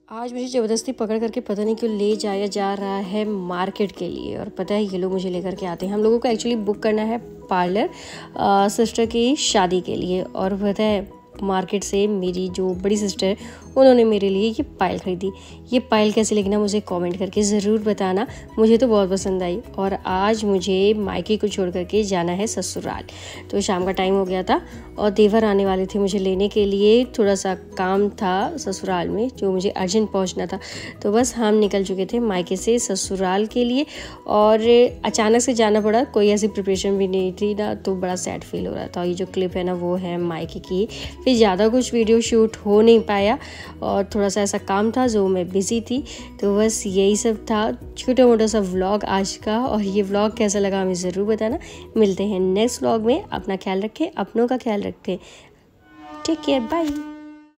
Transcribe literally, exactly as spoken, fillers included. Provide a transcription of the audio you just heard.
आज मुझे ज़बरदस्ती पकड़ करके पता नहीं क्यों ले जाया जा रहा है मार्केट के लिए। और पता है ये लोग मुझे लेकर के आते हैं। हम लोगों को एक्चुअली बुक करना है पार्लर सिस्टर की शादी के लिए। और पता है मार्केट से मेरी जो बड़ी सिस्टर है उन्होंने मेरे लिए ये पायल ख़रीदी। ये पायल कैसी लगी ना मुझे कमेंट करके ज़रूर बताना। मुझे तो बहुत पसंद आई। और आज मुझे मायके को छोड़ करके जाना है ससुराल। तो शाम का टाइम हो गया था और देवर आने वाले थे मुझे लेने के लिए। थोड़ा सा काम था ससुराल में जो मुझे अर्जेंट पहुंचना था। तो बस हम निकल चुके थे मायके से ससुराल के लिए। और अचानक से जाना पड़ा, कोई ऐसी प्रिपरेशन भी नहीं थी ना, तो बड़ा सैड फील हो रहा था। ये जो क्लिप है ना वो है मायके की। फिर ज़्यादा कुछ वीडियो शूट हो नहीं पाया और थोड़ा सा ऐसा काम था जो मैं बिज़ी थी। तो बस यही सब था, छोटा मोटा सा व्लॉग आज का। और ये व्लॉग कैसा लगा हमें ज़रूर बताना। मिलते हैं नेक्स्ट व्लॉग में। अपना ख्याल रखें, अपनों का ख्याल रखें। Take care, bye.